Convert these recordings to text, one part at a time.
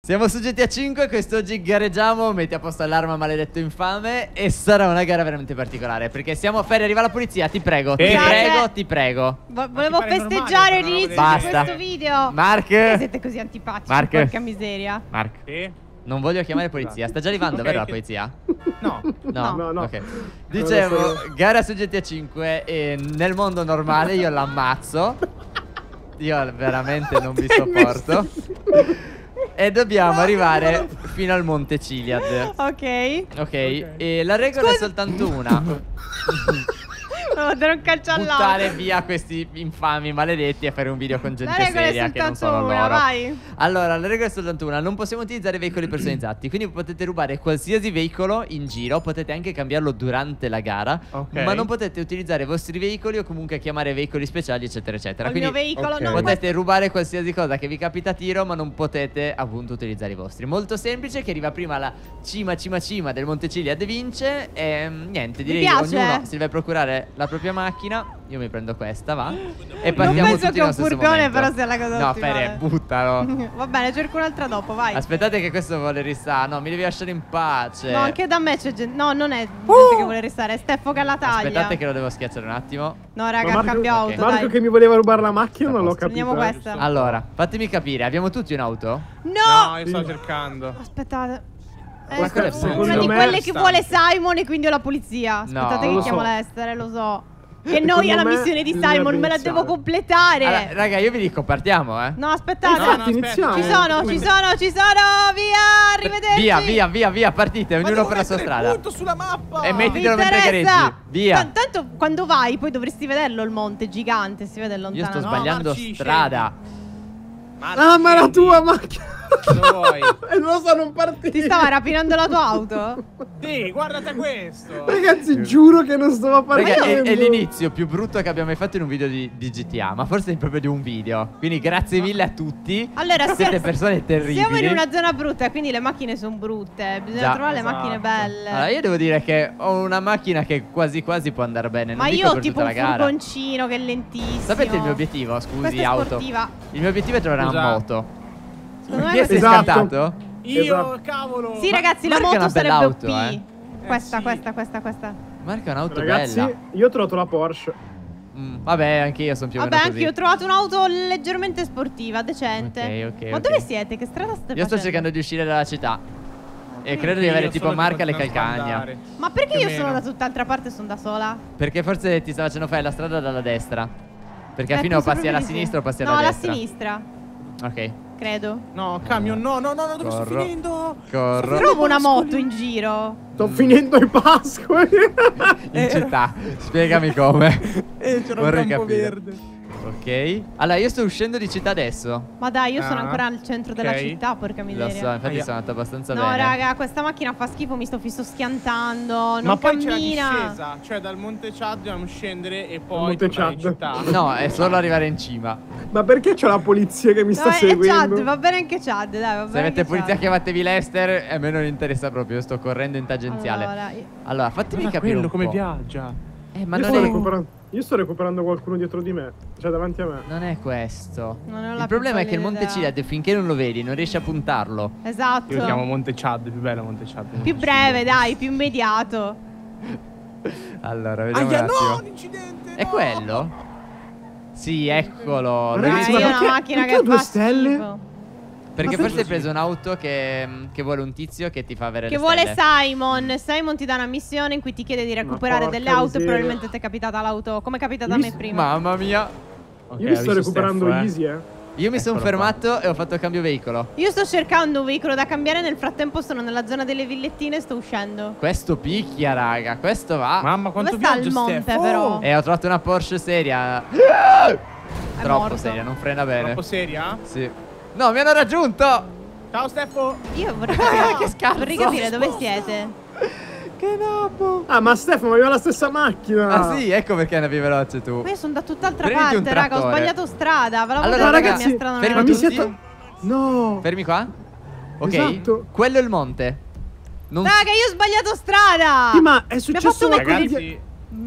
Siamo su GTA 5, quest'oggi gareggiamo, metti a posto l'arma maledetto infame. E sarà una gara veramente particolare, perché siamo ferri, arriva la polizia, ti prego, ti prego. Volevo festeggiare l'inizio di questo video. Mark, siete così antipatici, porca miseria. Mark, non voglio chiamare polizia, sta già arrivando, vero la polizia? No. Ok. Dicevo, gara su GTA 5 e nel mondo normale io l'ammazzo. Io veramente non vi sopporto. E dobbiamo arrivare fino al Monte Chiliad. Ok. E la regola è soltanto una. Devo dare un calcio all'auto. Buttare via questi infami maledetti e fare un video con gente seria che non sono loro. Vai. Allora, la regola è soltanto una. Non possiamo utilizzare veicoli personalizzati. Quindi potete rubare qualsiasi veicolo in giro. Potete anche cambiarlo durante la gara, ma non potete utilizzare i vostri veicoli o comunque chiamare veicoli speciali, eccetera eccetera. Il mio veicolo no. Potete rubare qualsiasi cosa che vi capita a tiro, ma non potete appunto utilizzare i vostri. Molto semplice, che arriva prima alla cima del Monte Chiliad vince. E niente, direi che ognuno si deve procurare la propria macchina. Io mi prendo questa, va. E partiamo tutti nello stesso momento. Non penso che un furgone però sia la cosa no, ottimale. Fere, buttalo. Va bene, cerco un'altra dopo, vai. Aspettate che questo vuole restare. No, mi devi lasciare in pace. No, anche da me c'è gente. No, non è gente che vuole restare, è Steffo che la taglia. Aspettate che lo devo schiacciare un attimo. No, raga, cambio auto, Marco che mi voleva rubare la macchina, non l'ho capito. Prendiamo questa. Allora, fatemi capire, abbiamo tutti un'auto? No! No, io sto cercando. Aspettate. Una di quelle che vuole Simon e quindi ho la polizia. Aspettate che chiamo l'Ester, lo so. Che noia la missione di Simon, me la devo completare. Allora, raga, io vi dico, partiamo, No, aspettate. Iniziamo. Ci sono. Via, arrivederci. Via, partite, ognuno per la sua strada. Punto sulla mappa. E mettitelo mentre gareggi. Via. Tanto quando vai poi dovresti vederlo il monte gigante, si vede lontano. Io sto sbagliando strada. Ah, ma la tua macchina. Lo vuoi? E non lo so, non partire. Ti stava rapinando la tua auto? Sì, guardate questo. Ragazzi, giuro che non stavo parlando. Raga, è l'inizio più brutto che abbiamo mai fatto in un video di GTA. Ma forse è proprio di un video. Quindi grazie mille a tutti. Allora, siete persone terribili. Siamo in una zona brutta, quindi le macchine sono brutte. Bisogna trovare le macchine belle. Allora, io devo dire che ho una macchina che quasi quasi può andare bene. Ma io ho tipo un furgoncino che è lentissimo. Sapete il mio obiettivo? Scusi, auto. Il mio obiettivo è trovare una moto. Chi sei scantato? Io, cavolo. Sì, ragazzi, la moto sarebbe OP. Questa. Marca è un'auto ragazzi, bella. io ho trovato la Porsche. Vabbè, anche io sono più o meno Vabbè, così. anche io ho trovato un'auto leggermente sportiva, decente. Ma dove siete? Che strada state facendo? Io sto cercando di uscire dalla città. E credo di avere tipo Marca alle calcagna. Ma perché io sono da tutt'altra parte e sono da sola? Perché forse ti sta facendo fare la strada dalla destra. Perché alla fine o passi alla sinistra o passi alla destra. No, alla sinistra. Ok. Credo. No, camion, no, dove sto finendo? Trovo una moto in giro. Sto finendo i pascoli. In città. Spiegami come. C'era un campo verde. Ok. Allora, io sto uscendo di città adesso. Ma dai, io sono ancora al centro della città, porca miseria. Lo so, infatti sono andato abbastanza bene. No, raga, questa macchina fa schifo, mi sto schiantando. Non Ma poi cammina. c'è la discesa, cioè dal Monte Chad dobbiamo scendere e poi tornare in città. No, è solo arrivare in cima. Ma perché c'è la polizia che mi sta seguendo? Chad, va bene anche Chad, dai, va bene. Se avete polizia chiamatevi l'Ester e a me non interessa proprio, io sto correndo in tangenziale. Allora, fatemi capire un po'. come viaggia. Ma io sto recuperando qualcuno dietro di me, cioè davanti a me. Non è questo. Il problema è che il Monte Chiliad finché non lo vedi non riesci a puntarlo. Esatto. Io lo chiamo Monte Chad, più bello Monte Chad. Più breve, dai, più immediato. Allora, vediamo un attimo. No, l'incidente. È quello? Sì, eccolo. Ragazzi, ma una macchina che ha 2 fa stelle? schifo. Perché forse hai preso un'auto che vuole un tizio che ti fa avere che le vuole stelle. Simon ti dà una missione in cui ti chiede di recuperare delle auto e probabilmente ti è capitata l'auto come è capitata a me prima. Mamma mia. Io mi sto recuperando Easy, Io mi sono fermato e ho fatto cambio veicolo. Io sto cercando un veicolo da cambiare, nel frattempo sono nella zona delle villettine e sto uscendo. Questo picchia, raga, questo va. Mamma, quanto dove sta il viaggio, monte però? Ho trovato una Porsche seria. Troppo seria, non frena bene. Troppo seria? Sì. No, mi hanno raggiunto. Ciao Steffo. Io vorrei capire, che scarso. vorrei capire dove siete. Che napo. Ah, ma Stefano aveva la stessa macchina. Ah sì, ecco perché andavi veloce tu. Ma io sono da tutt'altra Prenditi un parte, raga, ho trattore. sbagliato strada. Allora ragazzi, la mia strada fermi non tutti. No. Fermi qua. Ok, Esatto. quello è il monte. Raga, io ho sbagliato strada. Sì, ma è successo ragazzi.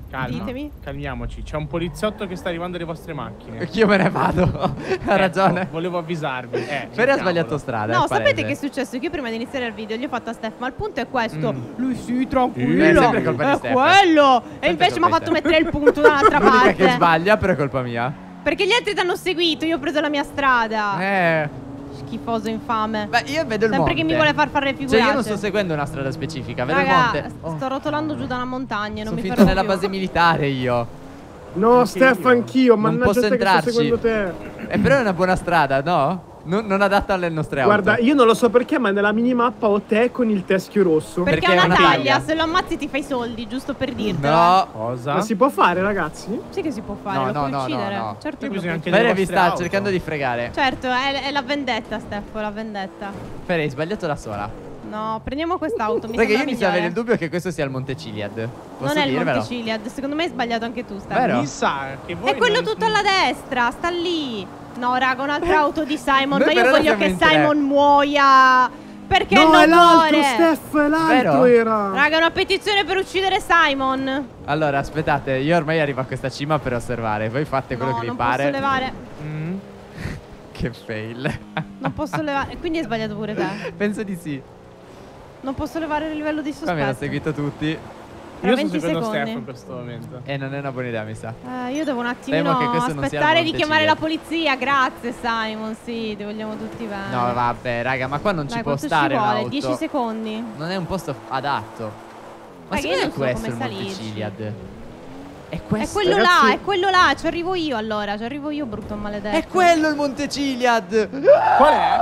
Ditemi. Calmiamoci. C'è un poliziotto che sta arrivando alle vostre macchine. Io me ne vado. Ha ragione. Volevo avvisarvi. Fede ha sbagliato strada. No, sapete che è successo? Che io prima di iniziare il video gli ho fatto a Steph, ma il punto è questo. Lui sì, È tranquillo. sempre colpa di È Steph. quello. E invece mi ha fatto mettere il punto dall'altra L'unica parte. che sbaglia, però è colpa mia. Perché gli altri ti hanno seguito, io ho preso la mia strada. Schifoso, infame. Beh, io vedo il Sempre monte. che mi vuole far fare le figurate. Cioè, io non sto seguendo una strada specifica, vedo il Raga, monte. sto rotolando giù da una montagna, non Sono mi finito fermo nella più. base militare io. No, Steph, anch'io. Non Mannaggia posso te che sto entrarci. seguendo te. Però è una buona strada, no? Non adatta alle nostre auto. Guarda, io non lo so perché, ma nella minimappa ho te con il teschio rosso. Perché Perché è è una una taglia, taglia. se lo ammazzi ti fai soldi, giusto per dirtelo. No. Cosa? Ma si può fare, ragazzi? Sì che si può fare, No, lo no, puoi no, uccidere. no. Certo che lo Bisogna puoi anche uccidere. Fede vi vostre sta auto. cercando di fregare. Certo, è la vendetta, Steph, la vendetta. Fede, hai sbagliato da sola. No, prendiamo quest'auto, mi Perché io sembra inizio a avere il migliore. dubbio che questo sia il Monte Chiliad. Posso Non è il dirvelo? Monte Chiliad, secondo me hai sbagliato anche tu, Steph. Vero? Mi sa che voi È quello non- tutto alla destra, sta lì. No, raga, un'altra auto di Simon, Noi ma io per ora voglio siamo che in tre. Simon muoia. Perché No, non è l'altro, muore? Steph, è l'altro Vero? era. Raga, una petizione per uccidere Simon. Allora, aspettate, io ormai arrivo a questa cima per osservare. Voi fate quello No, che vi non pare. posso levare. Mm? Che fail. Non posso levare. Quindi hai sbagliato pure te. Penso di sì. Non posso levare il livello di Qua mi hanno sospetto. seguito tutti. Tra Io sto 20 seguendo secondi. Steph in questo momento. E non è una buona idea, mi sa. Io devo un attimino Speriamo che questo non sia il aspettare di Monte chiamare Chiliad. la polizia. Grazie, Simon. Sì, ti vogliamo tutti bene. No, vabbè, raga, ma qua non Dai, ci può quanto stare ci vuole? un'auto. 10 secondi. Non è un posto adatto. Ma Raga, io secondo non me so questo è il come Monte salirci. Chiliad? È È questo? quello Ragazzi- là, è quello là. Ci arrivo io allora. Ci arrivo io, brutto maledetto. È quello il Monte Chiliad! Qual è?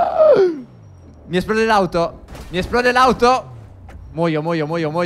Mi esplode l'auto! Mi esplode l'auto! Muoio al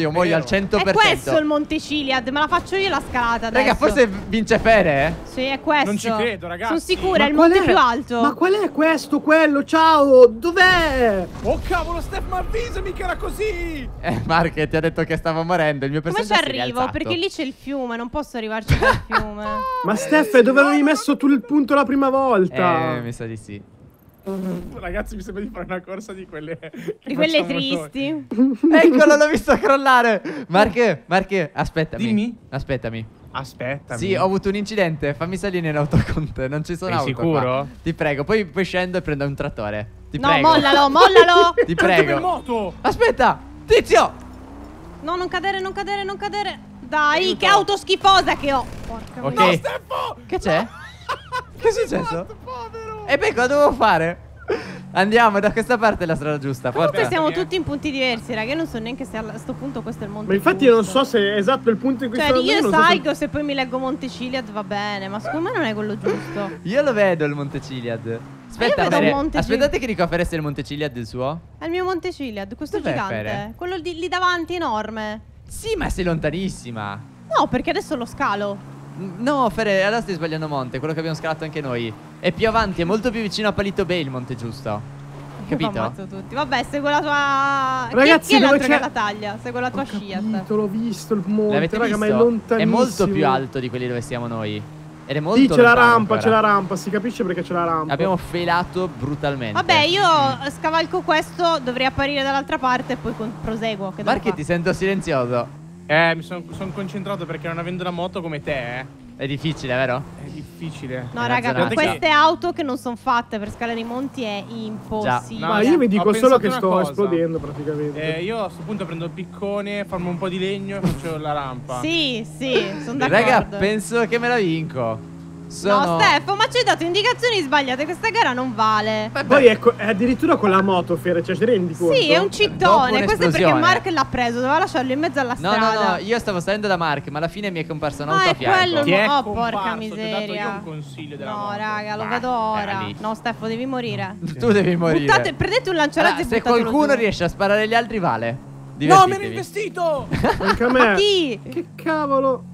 100%. È questo il Monte Chiliad. Me la faccio io la scalata adesso. Raga, forse vince Fere, eh? Sì, è questo. Non ci credo, ragazzi. Sono sicura, Ma è il qual monte è? più alto. Ma qual è questo, quello? Ciao, dov'è? Oh cavolo, Steph, ma avvisami che era così! Mark ti ha detto che stava morendo. Il mio Come ci personaggio si è arrivo? rialzato. Perché lì c'è il fiume, non posso arrivarci dal fiume. Ma Steph, dove avevi messo tu il punto la prima volta? Mi sa di sì. Ragazzi, mi sembra di fare una corsa di quelle. che Di quelle facciamo noi. tristi. Eccolo, l'ho visto crollare. Mark, aspettami. Dimmi. Aspettami. Aspetta. Sì, ho avuto un incidente. Fammi salire in auto con te. Non ci sono Sei auto sicuro? qua. Ti prego, poi scendo e prendo un trattore. Ti No, prego. mollalo, mollalo. Ti Anche per prego. moto! Aspetta, tizio. No, non cadere, non cadere, non cadere. Dai, Aiuto. che auto schifosa che ho. Porca Ok. miseria. Stefano! Che c'è? Che è successo? Povero! E beh, cosa dovevo fare? Andiamo, da questa parte è la strada giusta. Comunque Forza. siamo tutti in punti diversi, raga. Io non so neanche se a sto punto questo è il monte. Ma infatti io non giusto. so se è esatto il punto in cui Cioè, sono io non so sai se- che se poi mi leggo Monte Chiliad va bene, ma secondo me non è quello giusto. Io lo vedo il Monte Chiliad. Aspetta, vedo Fere, un Monte aspettate che Rico Fere sia il Monte Chiliad il suo. È il mio Monte Chiliad, questo Dov'è, gigante. Fere? Quello lì davanti enorme. Sì, ma sei lontanissima. No, perché adesso lo scalo. No, Fere, allora stai sbagliando monte, quello che abbiamo scalato anche noi. È più avanti, è molto più vicino a Palito Bay il monte giusto. Capito? Ammazzo tutti. Vabbè, seguo la tua. Ragazzi, chi è dove l'altro c'è- che la taglia? Seguo la tua Ho scia. capito, l'ho visto il monte, L'avete raga, ma è visto? lontanissimo. È molto più alto di quelli dove siamo noi. Ed è molto Sì, c'è la lontano rampa, ancora. c'è la rampa, si capisce perché c'è la rampa. Abbiamo felato brutalmente. Vabbè, io scavalco questo, dovrei apparire dall'altra parte e poi proseguo. Che devo Marchi, fare? ti sento silenzioso. Mi sono concentrato perché non avendo la moto come te, È difficile, vero? è difficile. No, È raga, una con zonata. queste auto che non sono fatte per scalare i monti è impossibile. Ma io vi dico Ho solo pensato che una sto cosa. esplodendo praticamente. Io a questo punto prendo il piccone, formo un po' di legno e faccio la rampa. Sì, sì, sono d'accordo. Raga, penso che me la vinco. No, Stefano, ma ci hai dato indicazioni sbagliate. Questa gara non vale. Poi ecco, è addirittura con la moto, Fere, cioè ti rendi conto? Sì, è un Dopo cittone. Questo è perché un'esplosione. Mark l'ha preso. Doveva lasciarlo in mezzo alla No, strada. no, io stavo salendo da Mark, ma alla fine mi è comparsa un'auto Ah, a è fianco. quello. Ti è Oh, comparso, porca ti ho dato io miseria. un consiglio della No, moto. raga, lo Bah, vedo ora. era lì. No, Stefano, devi morire. Tu devi morire. Prendete un lanciarazzi Allora, e se buttatelo qualcuno giù. riesce a sparare agli altri, vale. No, me Divertitevi. l'ho investito! Anche a me. Chi? Che cavolo?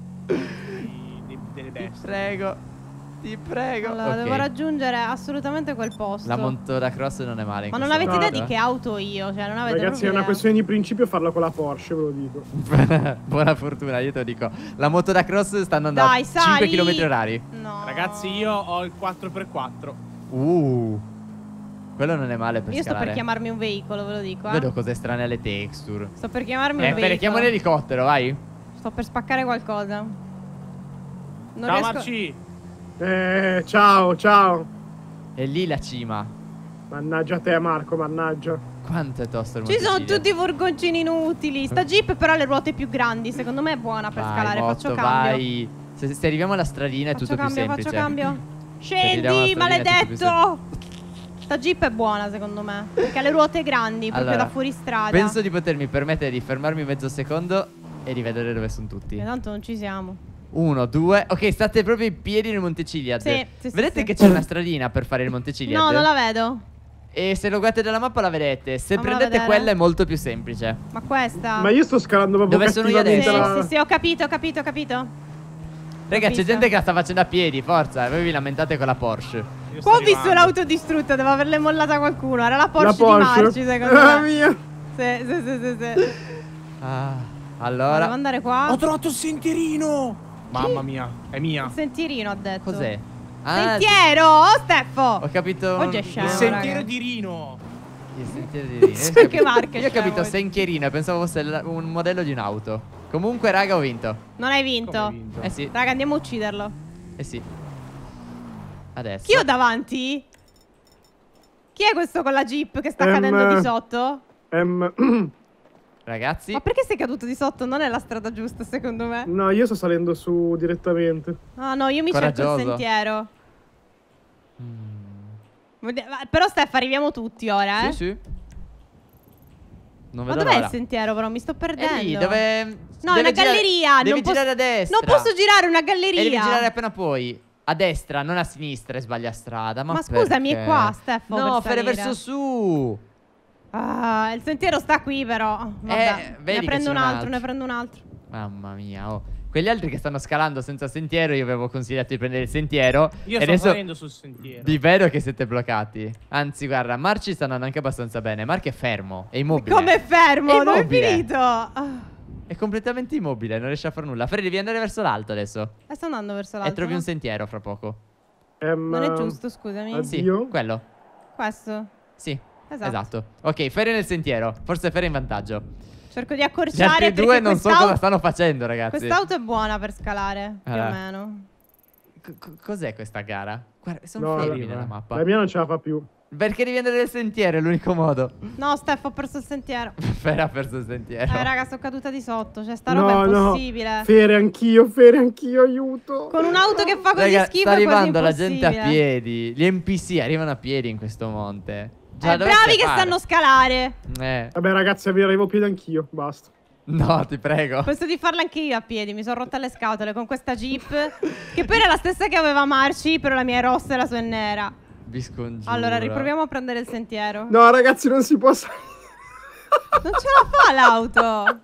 Delle bestie. Prego. Ti prego. Allora, Ok. devo raggiungere assolutamente quel posto. La monto da cross non è male. in Ma non questo avete idea momento, di che auto ho io? Cioè, non avete Ragazzi, è proprio una idea. questione di principio farla con la Porsche, ve lo dico. Buona fortuna, io te lo dico. La moto da cross sta andando Dai, a 5 sali. km orari. No. Ragazzi, io ho il 4x4. Quello non è male per Io sto scalare. per chiamarmi un veicolo, ve lo dico. Vedo cose strane alle texture. Sto per chiamarmi un Fede, veicolo. chiama un elicottero, vai. Sto per spaccare qualcosa. Non Ciao riesco... Marci. Ciao, ciao. È lì la cima. Mannaggia te, Marco, mannaggia. Quanto è tosto il Ci sono Monte tutti i furgoncini inutili. Sta Jeep però ha le ruote più grandi. Secondo me è buona per scalare. Motto, Faccio cambio. vai. Se arriviamo alla stradina è tutto più semplice. Faccio cambio. arriviamo alla Scendi, stradina è tutto più maledetto. Sta Jeep è buona secondo me. Perché ha le ruote grandi, proprio Allora, da fuori strada. Penso di potermi permettere di fermarmi mezzo secondo e di vedere dove sono tutti. Tanto non ci siamo. 1, 2. Ok, state proprio in piedi nel Monte Chiliad. Sì, Vedete sì. che c'è una stradina per fare il Monte Chiliad? No, non la vedo. E se lo guardate dalla mappa la vedete. Se Fammela prendete vedere. quella è molto più semplice. Ma questa? Ma io sto scalando proprio Dove sono io cattivamente adesso? Sì, ho capito. Raga, c'è visto. gente che la sta facendo a piedi, forza. Voi vi lamentate con la Porsche. Io Qua ho sto visto arrivando. l'auto distrutta, devo averle mollata qualcuno. Era la Porsche, La di Porsche? Marci, secondo La me. mia. Sì. Ah, Devo allora. andare qua. Ho trovato il sentierino. Mamma mia, è mia. Il sentierino ha detto. Cos'è? Ah, Sentiero, oh Steffo. ho capito. Oggi è scemo. Il No, sentiero raga. di Rino. Il sentiero di Rino. Sai che marca Io ho capito scemo. Senchierino e pensavo fosse un modello di un'auto. Comunque, raga, ho vinto. Non hai Come vinto. hai vinto? Eh sì, Raga, andiamo a ucciderlo. eh sì. Adesso. Chi ho davanti? Chi è questo con la Jeep che sta cadendo di sotto? Ragazzi. Ma perché sei caduto di sotto? Non è la strada giusta, secondo me. No, io sto salendo su direttamente. Ah no, io mi cerco il Coraggioso. sentiero. Però Steff, arriviamo tutti ora, eh? Sì. Non Ma vedo dov'è il l'ora. sentiero però? Mi sto perdendo. È lì, dove. No, è una galleria. Devi non girare a destra. Non posso girare una galleria. E devi girare appena puoi. A destra, non a sinistra e sbaglia strada. Ma scusami, perché? è qua, Steffo. No, per fare salire. verso su. Ah, il sentiero sta qui però. Vabbè, vedi ne che prendo c'è un un altro, altro. ne prendo un altro. Mamma mia, oh. Quegli altri che stanno scalando senza sentiero, io avevo consigliato di prendere il sentiero. Io e sto adesso salendo sul sentiero. vi vedo che siete bloccati. Anzi, guarda, Marci sta andando anche abbastanza bene. Mark è fermo, è immobile. Come è fermo? È Dove è immobile. finito? È completamente immobile, non riesce a fare nulla. Freddy, devi andare verso l'alto adesso. Sto andando verso l'alto. E trovi no? un sentiero fra poco. Non è giusto, scusami. Addio. Sì, Io? quello. Questo. Sì, Esatto. esatto. Ok, Ferry nel sentiero. Forse Ferry in vantaggio. Cerco di Gli accorciare altri perché due non so cosa stanno facendo, ragazzi. Quest'auto è buona per scalare, più o Allora. meno. Cos'è questa gara? Guarda, sono No, fermi la- nella mappa. La mia non ce la fa più. Perché devi andare nel sentiero, è l'unico modo. No, Steph, ho perso il sentiero. Ferry ha perso il sentiero. Raga, sono caduta di sotto. Cioè, sta roba è impossibile. Fere anch'io, aiuto. Con un'auto che fa così Raga, schifo sta è quasi arrivando la gente a impossibile. piedi. Gli NPC arrivano a piedi in questo monte. Già, dovete bravi che fare. sanno scalare. Vabbè, ragazzi, vi arrivo a piedi anch'io. Basta. No, ti prego. Penso di farla anche io a piedi. Mi sono rotta le scatole con questa Jeep. Che poi era la stessa che aveva Marci, però la mia è rossa e la sua è nera. Vi scongiuro. Allora, riproviamo a prendere il sentiero. No, ragazzi, non si può salire. Non ce la fa l'auto.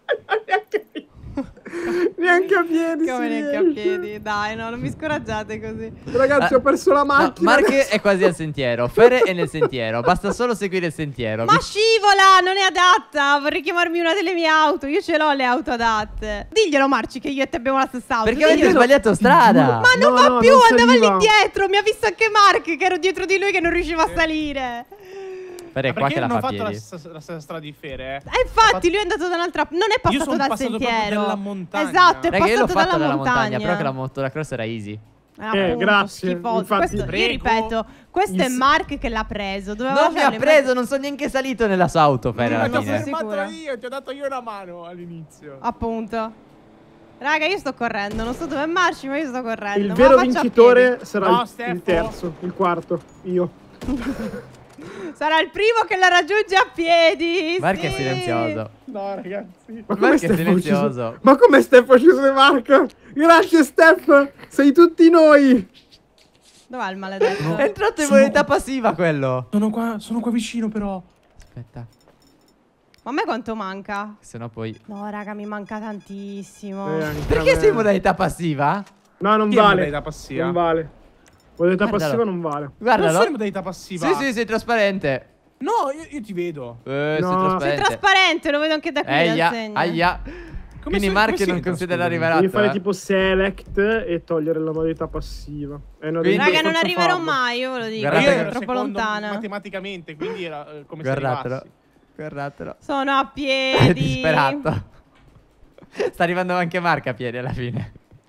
Neanche a piedi. Come si neanche a riesce. piedi. Dai, no, non mi scoraggiate così. Ragazzi, ho perso la No, macchina. Mark adesso. è quasi al sentiero. Ferre è nel sentiero. Basta solo seguire il sentiero. Ma scivola, non è adatta. Vorrei chiamarmi una delle mie auto. Io ce l'ho le auto adatte. Diglielo, Marci, che io e te abbiamo la stessa auto. Perché avete Diglielo. sbagliato strada? Ma non No, va no, più, non andava lì saliva. dietro. Mi ha visto anche Mark, che ero dietro di lui, che non riusciva a salire. Ferre è Ma qua perché che la non ho fa a fatto piedi. la stessa strada di Fere? Infatti, lui è andato da un'altra. Non è passato sono dal passato proprio sentiero. dalla montagna. Esatto, è Raga, io l'ho passato fatta dalla montagna. Però che la motocross era easy. Appunto, grazie. schifoso. Infatti, Questo, io prego. ripeto, questo è Mark che l'ha preso. Doveva Non mi ha farlo, preso, non sono neanche salito nella sua auto, Ferre, Ma alla non fine. sei fermato sicura? io, ti ho dato io una mano all'inizio. Appunto. Raga, io sto correndo. Non so dove è Marci, ma io sto correndo. Il Ma vero faccio a vincitore piedi. sarà No, il Stefano. terzo, il quarto, io. Sarà il primo che la raggiunge a piedi. Mark sì. è silenzioso. No, ragazzi. Ma Mark è Steph silenzioso. ucciso? Ma come Steph ha ucciso De Marco? Grazie Steph, sei tutti noi. Dov'è il maledetto? È entrato in Sono- modalità passiva quello. Sono qua vicino però. Aspetta, Ma a me quanto manca? se no poi. No, raga, mi manca tantissimo. Anche a Perché me. sei in modalità passiva? No, non Chi è in vale. modalità passiva? Non vale. Modalità Guardalo. passiva non vale. Non Guardalo. sono in modalità passiva. Sì, sei trasparente. No, io ti vedo. No. Sei Sei trasparente. trasparente, lo vedo anche da qui dal Aia, segno. aia. Quindi come Mark si non entra, considera scusami? rivelato. Devi fare tipo select e togliere la modalità passiva. No, Quindi- devi Raga, non per forza arriverò farlo. mai, io ve lo dico. Guardate io che- È ero troppo secondo lontana. matematicamente, quindi era come se Guardatelo. arrivassi. Guardatelo. Sono a È piedi. disperato. Sta arrivando anche Mark a piedi alla fine.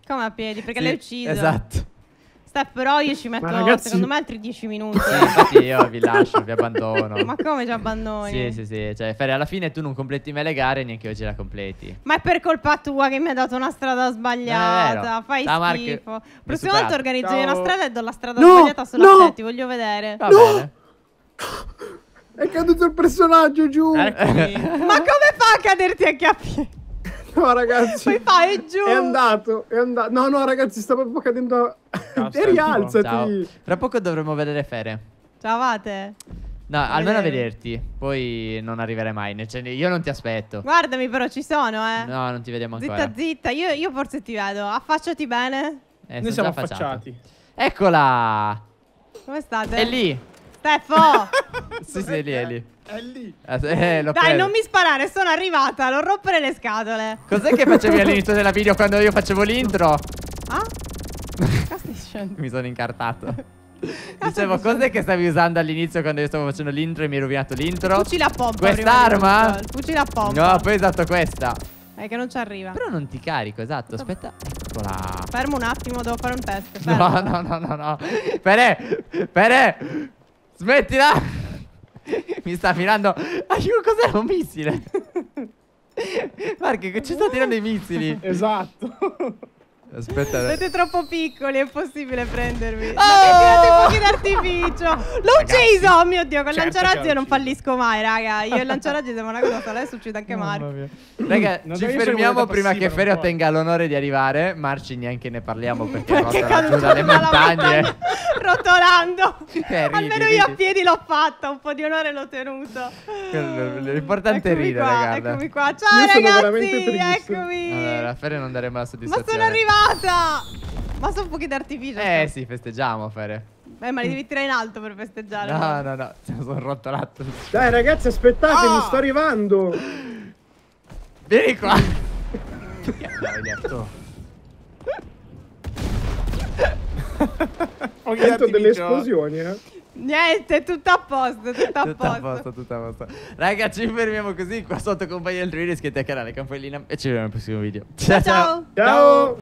Come a piedi? Perché Sì, l'hai ucciso. Esatto. Steph, però io ci metto, ragazzi... secondo me, altri 10 minuti. Sì, infatti io vi lascio, vi abbandono. Ma come ci abbandoni? Sì. Cioè, Fere, alla fine tu non completi mai le gare, neanche oggi la completi. Ma è per colpa tua che mi hai dato una strada sbagliata. vero. Fai Ciao, Mark. schifo. Mi Prossima hai volta superato. organizzi una strada e do la strada No, sbagliata solo no. a te. Ti voglio vedere. Va bene. È caduto il personaggio giù. Eccomi. Ma come fa a caderti anche a piedi? No, ragazzi. Poi fai giù. È andato. No, ragazzi, sta proprio cadendo. Ciao, E Stefano. rialzati. Ciao. Fra poco dovremo vedere Fere. Ciao, Vate. No, almeno a vedere. vederti. Poi non arriverai mai. Cioè, io non ti aspetto. Guardami, però ci sono, No, non ti vediamo ancora. Zitta, zitta. Io forse ti vedo. Affacciati bene. Noi sono siamo già affacciati. Eccola. Come state? È lì. Steffo. Sì, è lì, è lì. È lì. L'ho Dai, preso. non mi sparare, sono arrivata. Non rompere le scatole. Cos'è che facevi all'inizio della video quando io facevo l'intro? Ah? Cosa stai dicendo? Mi sono incartato. Dicevo, cos'è che stavi usando all'inizio quando io stavo facendo l'intro e mi hai rovinato l'intro? Fucile a pompa. Quest'arma? prima di tutto. Fucile a pompa. No, poi ho usato questa. È che non ci arriva. Però non ti carico, esatto. Aspetta. Eccola. Fermo un attimo, devo fare un test. Fermo. No. Pere. Smettila. Mi sta tirando. Cos'era un missile? Guarda che ci sta tirando i missili. Esatto. Aspetta. Siete troppo piccoli, è impossibile prendervi. Oh! Ma che tirate fuochi d'artificio. L'ho ucciso! Oh mio Dio, con il Certo lanciarazzi che io l'ho non fallisco mai, raga. Io e il lanciarazzi siamo una cosa sola, adesso uccido anche Marco. Raga, No, ci io sono fermiamo venuta prima passiva, che Fere non può. ottenga l'onore di arrivare. Marci neanche ne parliamo perché Perché rotola giù caduto dalle dalla montagne. montagna, rotolando. Ridi, Almeno io a ridi. piedi l'ho fatta, un po' di onore l'ho tenuto. L'importante è Eccomi ridere, qua, guarda. eccomi qua. Ciao Io sono ragazzi, veramente triste. eccomi. Allora, a Fere non daremo la Ma soddisfazione. sono arrivata. Ma sono fuochi d'artificio. Sì, festeggiamo, Fere. Ma li devi tirare in alto per festeggiare. No. Sono rotolato. Dai, ragazzi, aspettate, mi sto arrivando. Vieni qua. Sento delle esplosioni, Niente, tutto a posto, tutto a Tutto a posto. Raga, ci fermiamo così. Qua sotto compagnia del video, iscrivetevi al canale Campanellina e ci vediamo nel prossimo video. Ciao ciao. Ciao.